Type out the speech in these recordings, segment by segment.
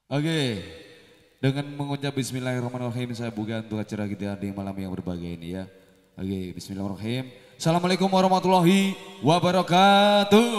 Oke, dengan mengucap Bismillahirrahmanirrahim saya buka untuk acara kita di malam yang berbahagia ini ya. Oke, Bismillahirrahmanirrahim. Assalamualaikum warahmatullahi wabarakatuh.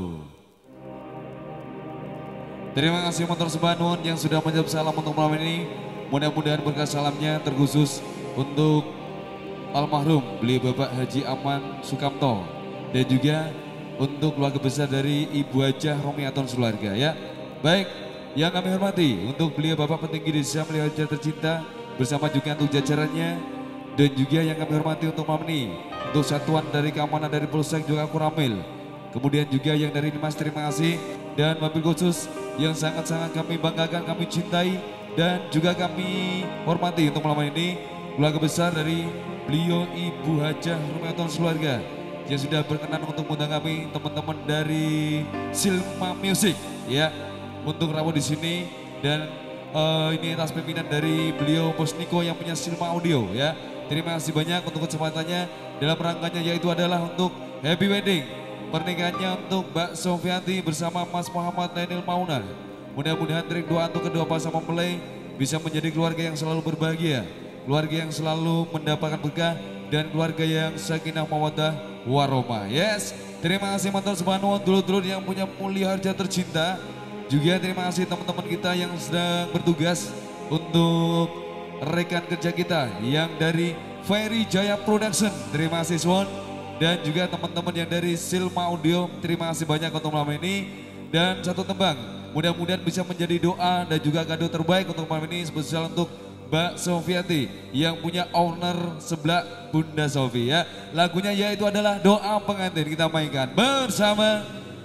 Terima kasih motor Sebanun yang sudah menjawab salam untuk malam ini. Mudah-mudahan berkah salamnya terkhusus untuk almarhum beliau Bapak Haji Aman Sukamto dan juga untuk keluarga besar dari Ibu Hajah Romiaton Sularga ya. Baik, yang kami hormati untuk beliau Bapak Petinggi Desa Mulia Hajah tercinta bersama juga untuk jajarannya, dan juga yang kami hormati untuk malam ini untuk satuan dari keamanan dari Polsek juga Kuramil, kemudian juga yang dari Dimas terima kasih, dan mobil khusus yang sangat-sangat kami banggakan, kami cintai dan juga kami hormati untuk malam ini keluarga besar dari beliau Ibu Hajah Romiaton Sularga yang sudah berkenan untuk mengundang kami teman-teman dari Silma Music ya untuk rawuh di sini, dan ini atas pimpinan dari beliau Bos Niko yang punya Silma Audio ya. Terima kasih banyak untuk kesempatannya dalam rangkanya, yaitu adalah untuk happy wedding pernikahannya untuk Mbak Sofianti bersama Mas Muhammad Nainil Mauna. Mudah-mudahan trik doa untuk kedua pasang mempelai bisa menjadi keluarga yang selalu berbahagia, keluarga yang selalu mendapatkan berkah, dan keluarga yang sakinah mawaddah warahmah. Yes, terima kasih mantan Sebanun, dulur-dulur yang punya mulia harja tercinta. Juga terima kasih teman-teman kita yang sedang bertugas untuk rekan kerja kita yang dari Ferry Jaya Production. Terima kasih Swon, dan juga teman-teman yang dari Silma Audio. Terima kasih banyak untuk malam ini, dan satu tembang mudah-mudahan bisa menjadi doa dan juga kado terbaik untuk malam ini spesial untuk Mbak Sofiati yang punya owner sebelah Bunda Sofi ya. Lagunya yaitu adalah Doa Pengantin, kita mainkan bersama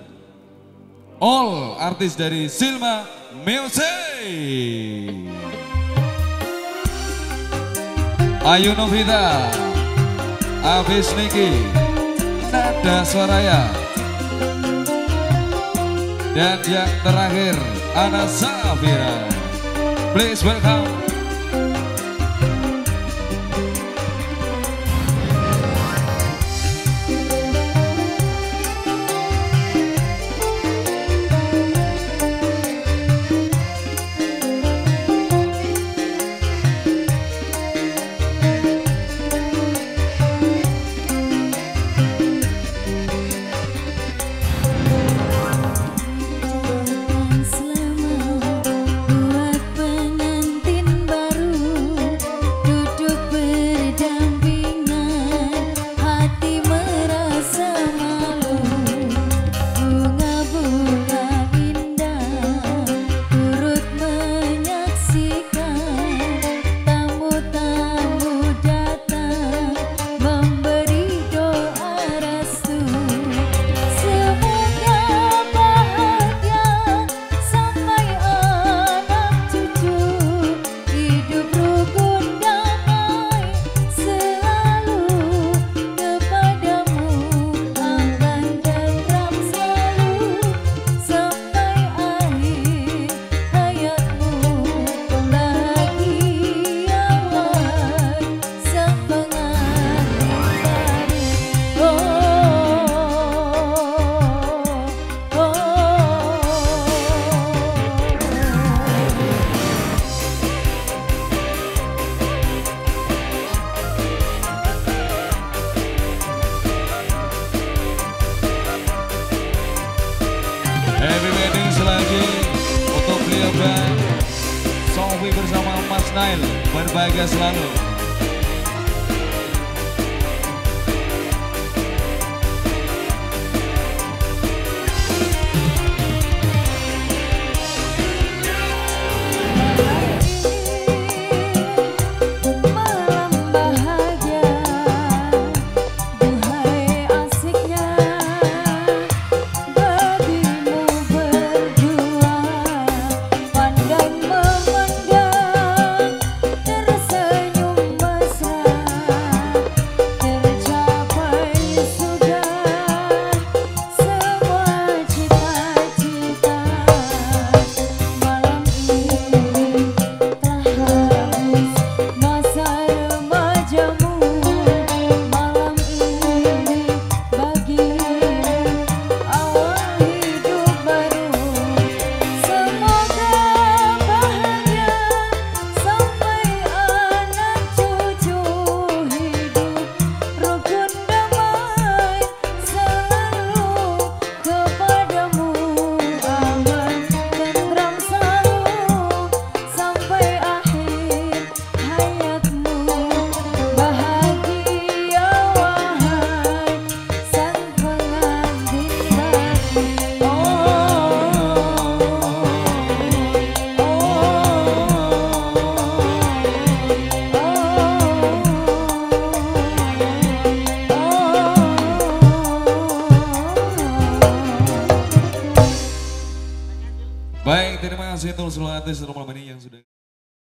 all artis dari Silma Music. Ayu Novita, Abis Niki, Nada Swaraya, dan yang terakhir Ana Safira. Please welcome. Happy wedding selagi untuk beliau Mbak Sofi bersama Mas Nail, berbahagia selalu. Tersenyum artis untuk malam ini.